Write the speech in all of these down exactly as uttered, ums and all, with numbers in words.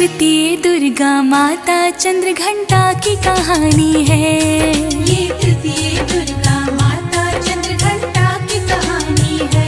तृतीय दुर्गा माता चंद्र घंटा की कहानी है। ये तृतीय दुर्गा माता चंद्र घंटा की कहानी है।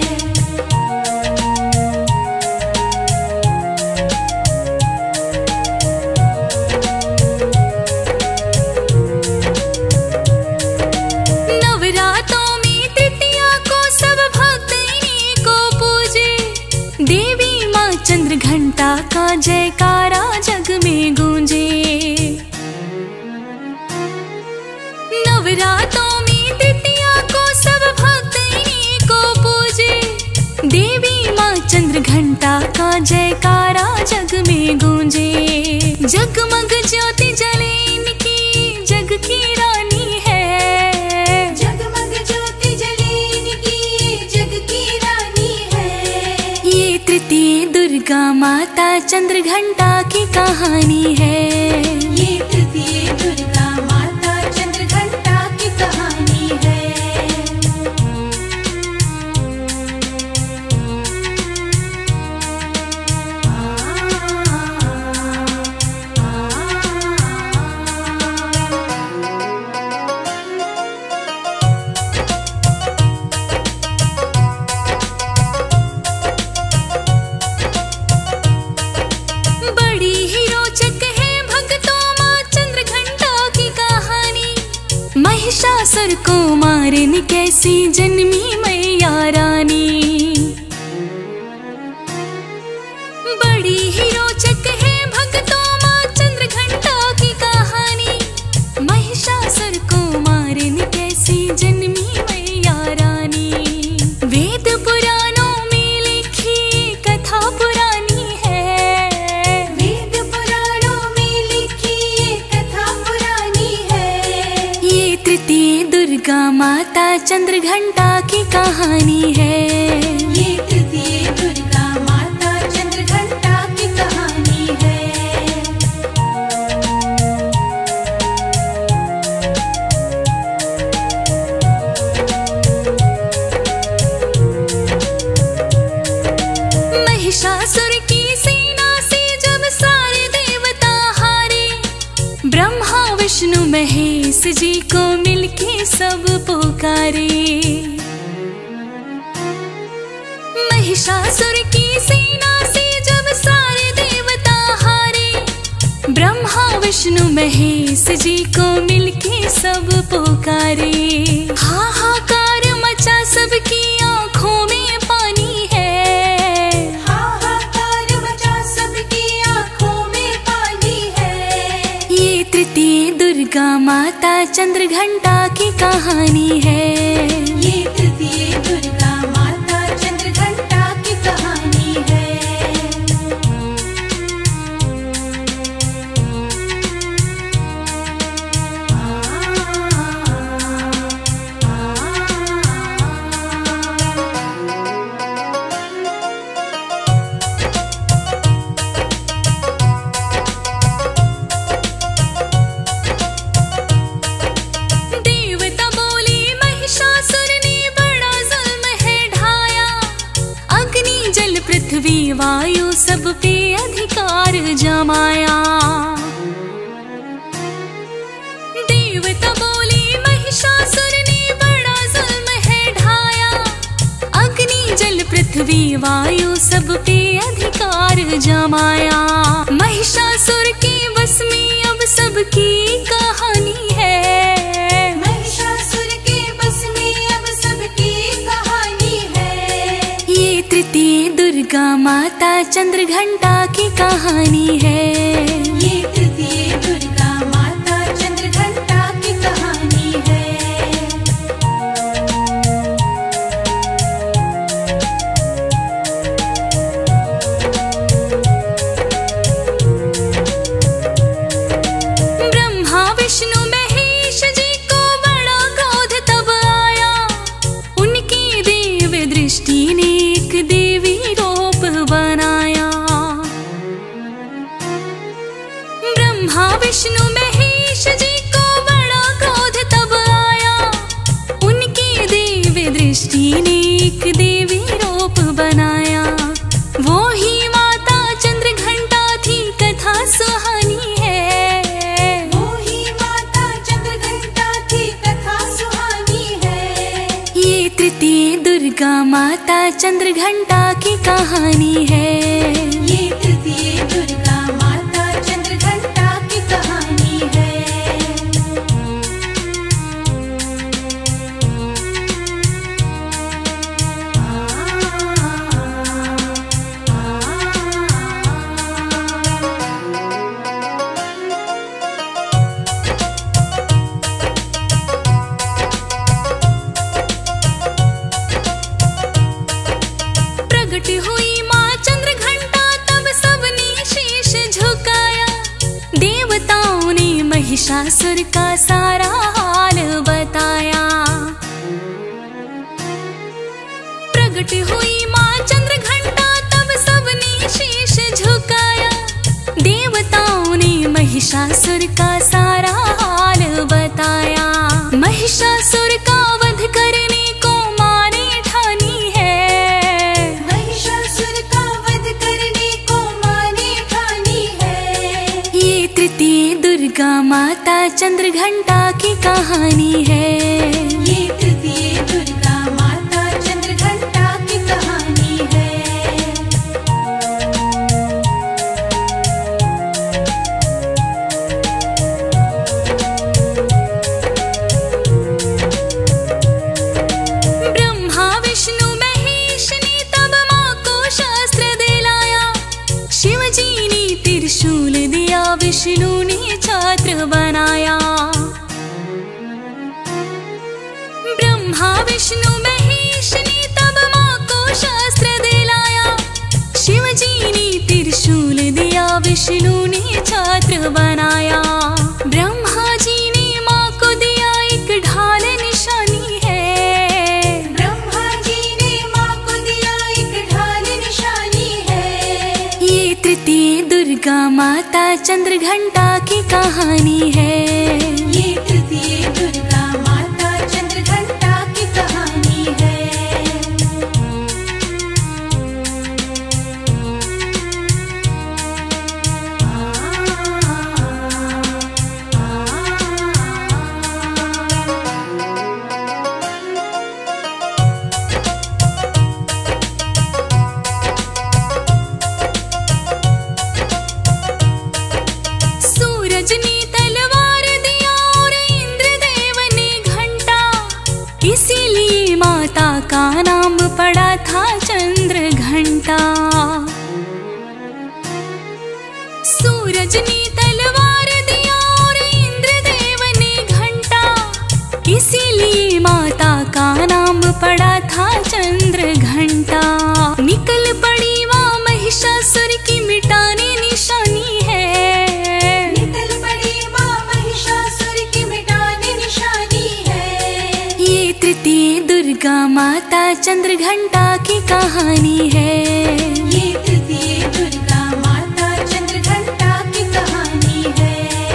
नवरात्रों में तृतीया को सब भक्त इन्हीं को पूजे। देवी माँ चंद्र घंटा का जयकारा जग में गूंजे। नवरात्रों में तृतीया को सब भक्त इन्हीं को पूजे। देवी माँ चंद्र घंटा का जयकारा जग में गूंजे। जगमग ज्योति जले इनकी जग की रानी है। जगमग ज्योति जले इनकी जग की रानी है। ये तृतीय दुर्गा माता चंद्र घंटा की कहानी है। ये तृतीय दुर्गा माता चंद्र घंटा की कहानी है। बड़ी ही रोचक है भक्तों माँ चंद्र घंटा की कहानी। महिषासुर को मारने कैसी जन्मी मैया रानी। बड़ी ही रोचक है भक्तों माँ चंद्र घंटा की कहानी। महिषासुर को मारने कैसी जन्मी मैया रानी। वेद पुराणों में लिखी कथा पुरानी है। वेद पुराणों में लिखी ये कथा पुरानी है। ये तृतीय दुर्गा माता चंद्र घंटा की कहानी है। ये तृतीय दुर्गा माता चंद्र घंटा की कहानी है। महिषासुर की सेना से जब सारे देवता हारे। ब्रह्मा विष्णु महेश जी को मिलके सब पुकारे। महिषासुर की सेना से जब सारे देवता हारे। ब्रह्मा विष्णु महेश जी को मिलके सब पुकारे। हाहाकार मचा सबकी आंखों में पानी है। हाहाकार मचा सबकी आंखों में पानी है। ये तृतीय दुर्गा माता चंद्र घंटा की कहानी है। ये तृतीय दुर्गा माता चंद्र घंटा की कहानी है। देवता बोले महिषासुर ने बड़ा जुल्म है ढाया। अग्नि जल पृथ्वी वायु सब पे अधिकार जमाया। देवता बोले महिषासुर ने बड़ा जुल्म है ढाया। अग्नि जल पृथ्वी वायु सब पे अधिकार जमाया। महिषासुर के बस में अब सबकी कहानी है। महिषासुर के बस में अब सबकी कहानी है। ये तृतीय दुर्गा माता चंद्र घंटा की कहानी है। ये तृतीय दुर्गा माता चंद्र घंटा की कहानी है। ब्रह्मा विष्णु महेश जी को बड़ा क्रोध तब आया। उनकी देव दृष्टि ने एक देवी रूप बनाया। दुर्गा माता चंद्र घंटा की कहानी है। ये तृतीय दुर्गा माता चंद्र घंटा की कहानी है। प्रगट हुई माँ चंद्र घंटा तब सबने शीश झुकाया। देवताओं ने महिषासुर का सारा हाल बताया। प्रगट हुई माँ चंद्र घंटा तब सबने शीश झुकाया। देवताओं ने महिषासुर का सारा हाल बताया। महिषासुर का वध करने को माँ ने ठानी है। महिषासुर का वध करने को माँ ने ठानी है। ये तृतीय दुर्गा माता चंद्र घंटा की कहानी है। ये तृतीय दुर्गा माता चंद्र घंटा की कहानी है। ब्रह्मा विष्णु महेश ने तब माँ को शास्त्र दिलाया। शिव जी ने त्रिशूल दिया, विष्णु ने छात्र बनाया। ब्रह्मा विष्णु महेश ने तब माँ को शास्त्र दिलाया। शिव जी ने त्रिशूल दिया, विष्णु ने छात्र बनाया। ब्रह्मा जी ने माँ को दिया एक ढाल निशानी है। ब्रह्मा जी ने माँ को दिया एक ढाल निशानी है। ये तृतीय दुर्गा माता चंद्र घंटा की कहानी है। ये तृतीय दुर्गा माता चंद्र घंटा की कहानी है। सूरज ने तलवार दिया और इंद्रदेव ने घंटा। इसीलिए माता का नाम पड़ा था चंद्र घंटा। सूरज ने तलवार दिया और इंद्रदेव ने घंटा। इसीलिए माता का नाम पड़ा था चंद्र घंटा। निकल पड़ी माँ महिषासुर की मिटाने निशानी है। निकल पड़ी माँ महिषासुर की मिटाने निशानी है। ये तृतीय दुर्गा माता चंद्र घंटा की कहानी है। ये तृतीय दुर्गा माता चंद्र घंटा की कहानी है।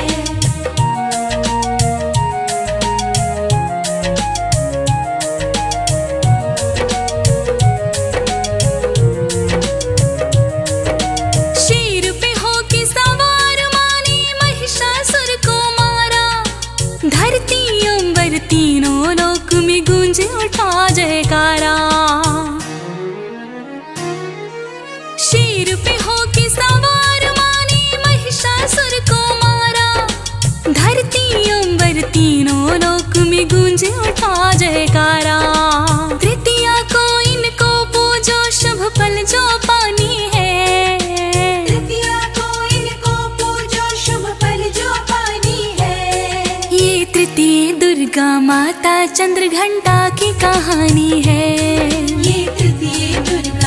शेर पे होके सवार माँ ने महिषासुर को मारा। धरती अंबर तीनों लोक में गूंज उठा जयकारा। शेर पे होके सवार माँ ने महिषासुर को मारा। धरती अंबर तीनों लोक में गूंज उठा जयकारा। तृतीया को इनको पूजो, शुभ फल जो पानी है। तृतीया को इनको पूजो, शुभ फल जो पानी है। ये तृतीय दुर्गा माता चंद्र घंटा की कहानी है। ये तृतीय दुर्गा